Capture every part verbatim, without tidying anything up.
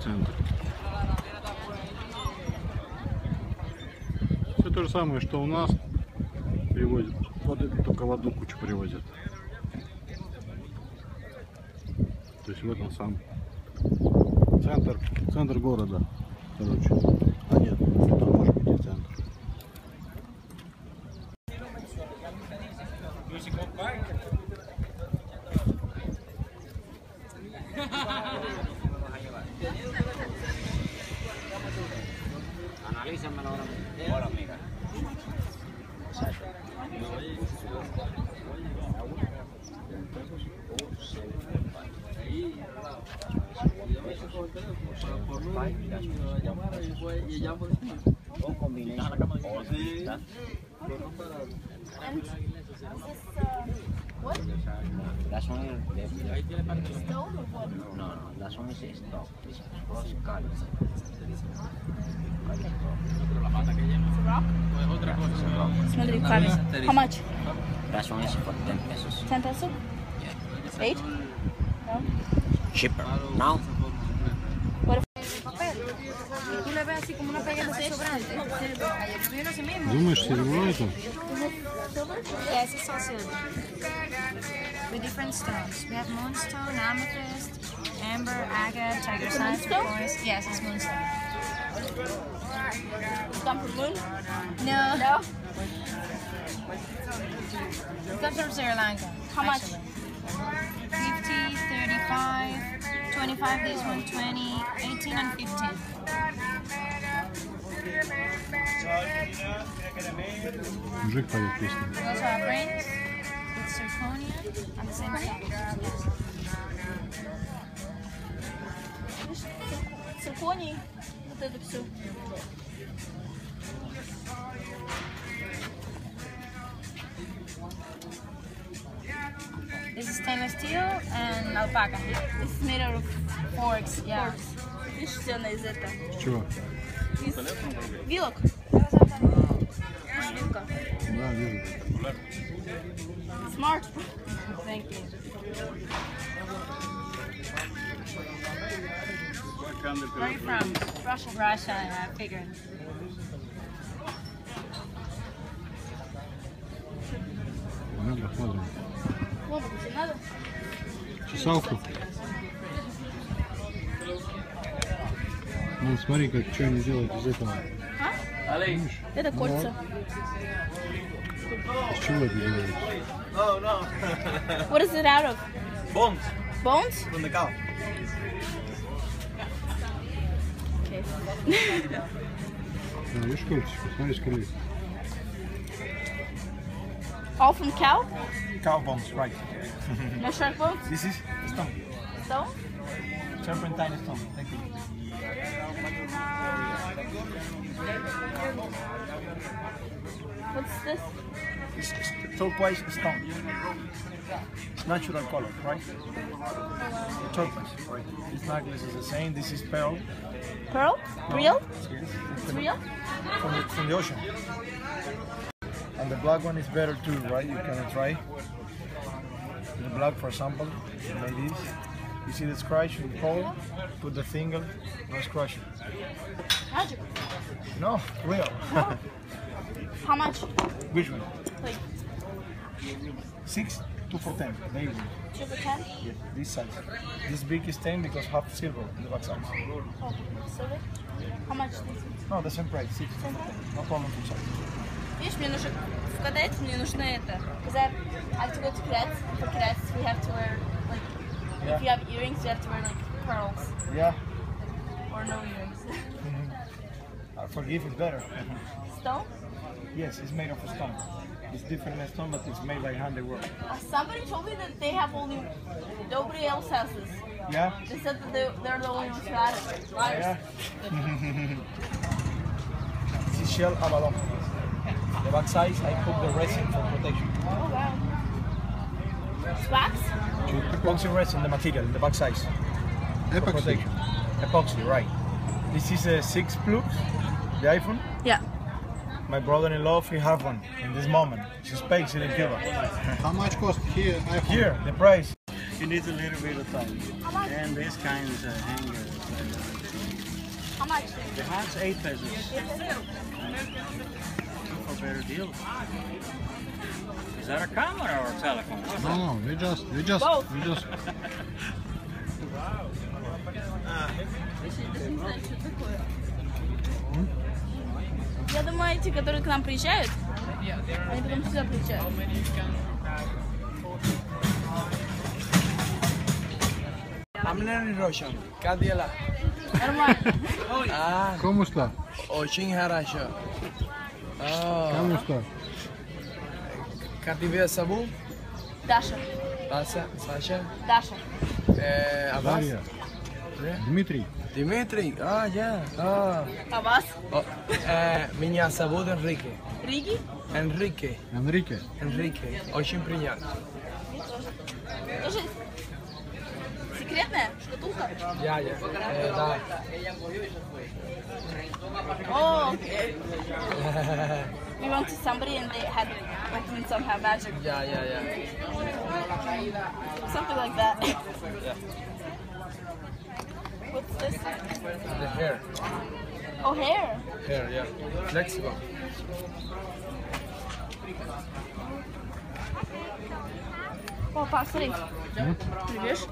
центр. Все то же самое, что у нас привозят. Вот это только в одну кучу привозят. То есть вот он сам центр, центр города, короче. А нет, это может быть и центр. What? Last one is the Stone or what? no, no. Last one is stop. This is cross cut. It's a rock? Смотри, камень. How much? Last one is for ten pesos. ten peso? Yeah. eight? No? Cheaper. Now. Tú le ves así como una pequeña sobrante. Viene así mismo. Думаешь, серебро это? Yes, it's all silver. With different stones. We have moonstone, amethyst, amber, agate, tiger sand, turquoise. Yes, it's moonstone. Come from moon? No. No? It comes from Sri Lanka. How much? fifty, thirty-five, twenty-five this one, twenty, eighteen and fifteen. Мужик поет песню. We also have rings with zirconia and the same stone. Цирконий. Вот это все. This is stainless steel and alpaca. This is made out of Forks, yeah. forks. Видишь, сделано из этого. С чего? Из вилок. Видишь, вилка. Да, вижу. Smart. Thank you. Where are you from? Russia. Russia, I figured. Надо, хватит. Лобок тебе надо? Чесалку. Ну, смотри, как что они делают из этого. А? Видишь? Это кольца. Из чего это делают? Oh no. What is it out of? Bones Bones? from the cow. Okay. Да, видишь кольцо? Смотри, скорее. All from cow? Cow bones, right. No shark bones? This is stone. Stone? Serpentine stone. Thank you. What's this? It's it's turquoise stone. It's natural color, right? Turquoise, right. This necklace is the same. This is pearl. Pearl? Real? Yes. It's real? From the, from the ocean. And the black one is better too, right? You can try. The black, for example, like this. You see the scratch in the pole? Put the finger, no scratch. Magic. No, real. How much? Which one? Like Six, two for ten. Very good. two for ten? Yes, this size. This big is ten because half silver in the back size. Oh, silver? How much this is? No, the same price, six, two for ten. No problem for size. Видишь, мне нужно в кадете, мне нужно это. Because I have to go to cadets. For cadets, we have to wear like Yeah. if you have earrings, you have to wear like pearls Yeah. or no earrings. I forgive is better. Stone? Yes, it's made of stone. It's different than stone, but it's made by hand they work. Uh, somebody told me that they have only nobody else has this. Yeah? They said that they, they're the only ones who had it. Liars. Yeah. This is shell abalone. The back size, I put the resin for protection. Oh wow. Wax? Epoxy resin, the material, the back size. For Epoxy. protection. Epoxy, right. This is a six plus, the iPhone. Yeah. My brother-in-law, he have one in this moment. It's expensive in Cuba. How much cost here? iPhone? Here, the price. It needs a little bit of time. And this kind of hanger. How much? The hat's eight pesos. For better deals. Is that a camera or a telephone? What's No, that? no, we just, we just, Both. we just. Я думаю, эти, которые к нам приезжают, они потом сюда приезжают. I'm learning Russian. Как дела? Нормально. А, Кому что? очень хорошо. А, Кому что? как тебя зовут? Даша. Саша? Саша? Даша. Э, а вас? Дарья. Дмитрий. Дмитрий? А, я. А, А вас? О, э, меня зовут Энрике. Риги? Энрике. Энрике. Энрике. Очень приятно. Тоже секретная шкатулка? Я, я. Э, да. Oh, okay. We went to somebody and they had opened somehow magic. Я, я, я. Something like that. What's this? The hair. Oh, hair. Hair, yeah. Flexible. О, посмотри. Ты видишь?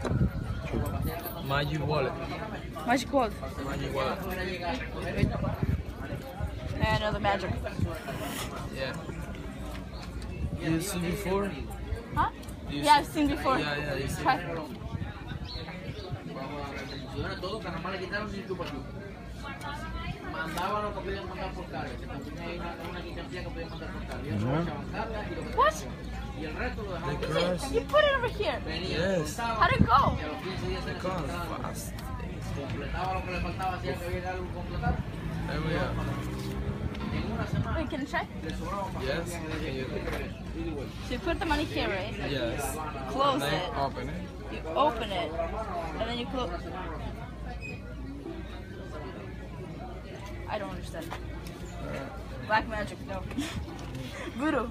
Magic wallet. Magic wand. Magic wallet. And another magic. Yeah. You see before? Huh? You Yeah, I've seen before. Yeah, yeah, you see. Try. What? The cross. You put it over here. Yes. How'd it go? The cross. Fast. There we are. Wait, can I try? Yes. Can you do? So you put the money here, right? Yes. Close Then it. open it. You open it. And then you close. I don't understand. Black magic, no. Voodoo.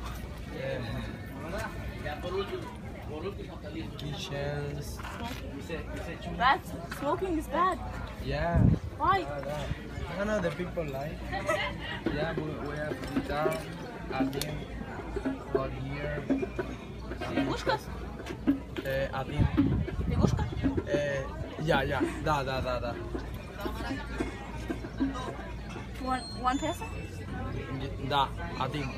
Kitchens. That's smoking is bad. Yeah. Why? I know the people like. Yeah, we, we have guitar. Adin. Got here. Лягушка? Uh, Adin. Лягушка? Uh, yeah, yeah. Da, da, da, da. One, one peso? Da, Adin.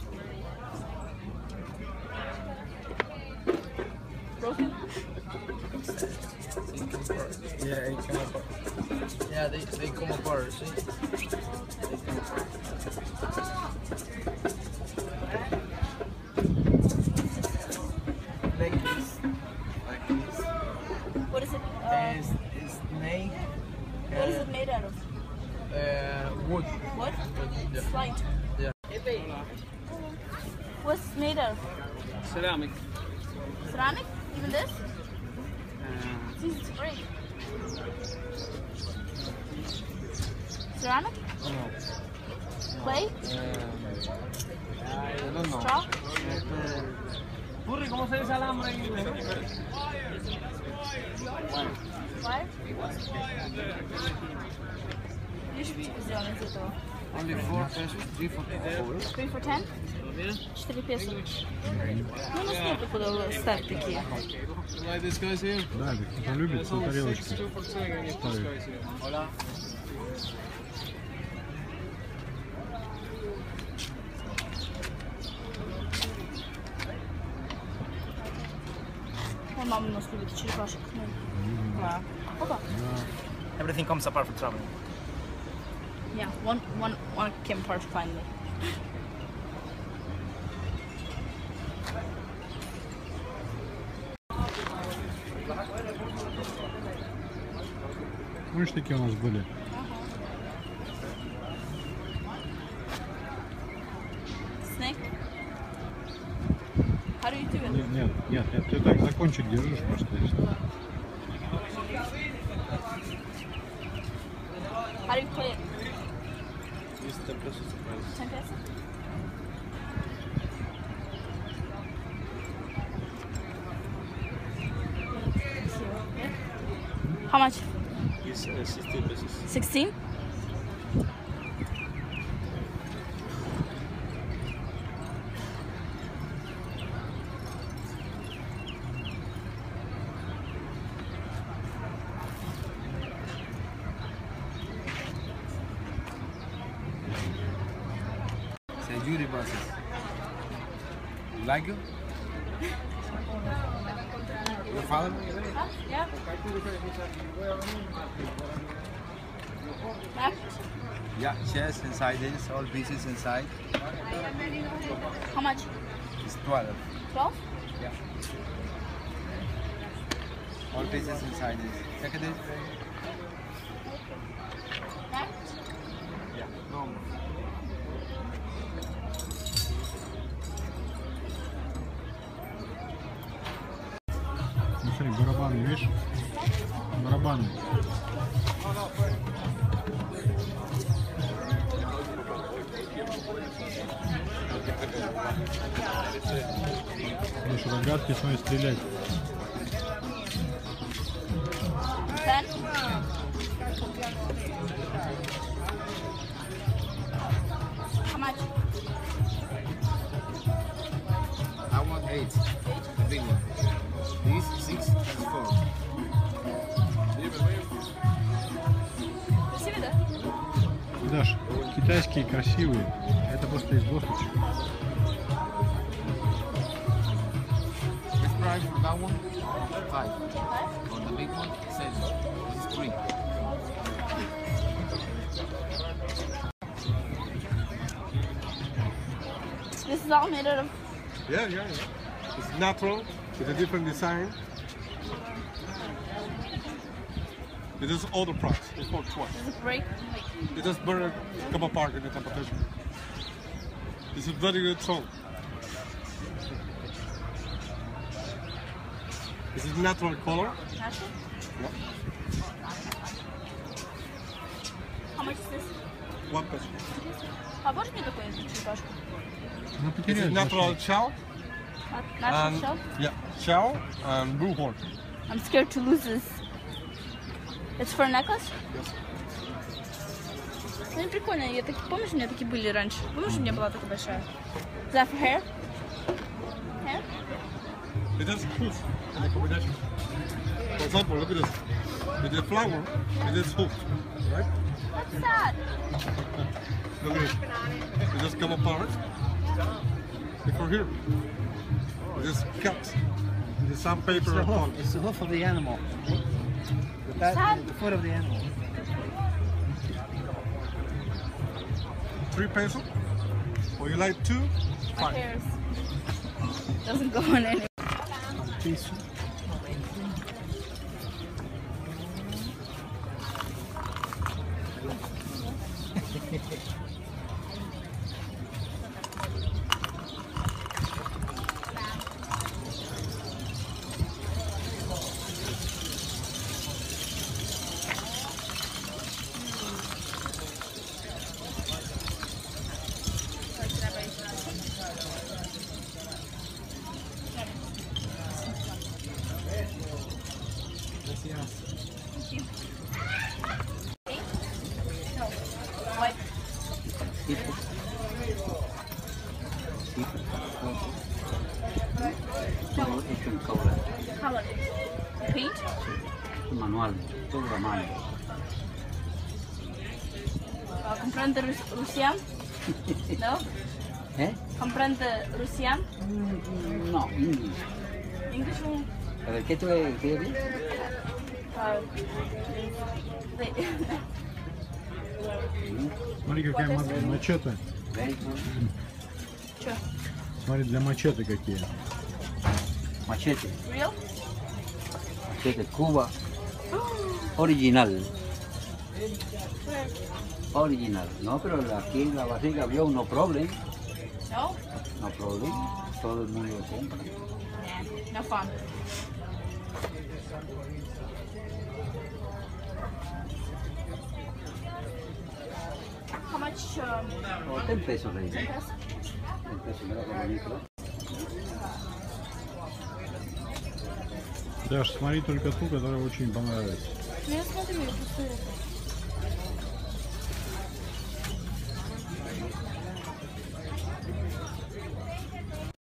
Broken? Yeah, it come apart. Yeah, they, they come apart, see? They come apart. Like this. Like this. What is it? Uh, And it's, it's snake. what is it made out of? Uh, wood. What? Yeah. It's light. Yeah. What's it made out of? Ceramic. Ceramic? Even this? It's easy to break. Ceramic? No. Clay? I don't know. Straw? Burri, ¿cómo se dice alambre en inglés? Wire? You should be сделан из этого. Only four pesos, three for four. Three for ten? Четыре песо. Ну, у нас нету куда ставить такие. Like this guy's here. Да, ведь кто любит на тарелочке ставить. Моя мама у нас любит черепашек. Да. Опа. Everything comes apart for traveling. Yeah, one, one, one came apart finally. Помнишь, такие у нас были? Snake? How do you do it? Нет, нет, нет, нет, ты так за кончик держишь просто. и всё. How do you play it? This ten pesos. Ten peso? How much? It's uh, sixteen pesos. Sixteen? You like it? Your father? Huh? Yeah. Left. Yeah, chest inside this, all pieces inside. How much? It's twelve. Twelve? Yeah. All pieces inside this. Check it in. Left. Yeah, normal. Смотри, барабаны, видишь? Барабаны. Видишь, рогатки, смотри, стрелять. Ten. How much? I want eight. The big one. These six is four. Красивый, да? Даш, китайские красивые. Это просто из досточек. This price for that one, five. For the big one, seven. This is three. This is all made out of. Yeah, yeah, yeah. It's natural. It's a different design. It is all the price. It's not twice. Does it break? Like, It just burn come apart in the competition. It's a very good song. This is natural color. natural? Yeah. How much is this? One peso. А можешь мне такую черепашку? Ну, This is потеряли. natural shell. Natural and, shell? Yeah, shell and blue horn. I'm scared to lose this. It's for a necklace? Yes. Ну, прикольно. Я так, помнишь, у меня такие были раньше? Помнишь, у меня была такая большая? Is that for hair? Hair? It has hoof in the combination. For example, look at this. With the flower, it is hoof, right? What's that? Look at this. It just come apart. Look for here. It is cut. It is sandpaper upon. It's the hoof of the animal. The, back, Sad. the foot of the animal. Three pesos. Or you like two? My Fine. hair doesn't go on any. Piece. What? Todo hecho en cobre, Color. Paint? manual, todo a mano. Uh, comprende Rus- Rusian? No? ¿Eh? Comprende Rusian? Mm, No, English. English one? A ver, ¿qué tú le quieres? Uh, wait. Смотри, какая Вот ма- мачете. Чё? Смотри, для мачете какие. Machete, Real? machete Cuba, original, Where? original. No, pero aquí en la barriga vio no problem, No? no problem. Todo el mundo lo compra. Nah, no fun. How much? Um, O ten pesos le digo. pesos? ten pesos, mira qué bonito. Даш, смотри только ту, которая очень понравится. Ну, я смотрю, я просто это.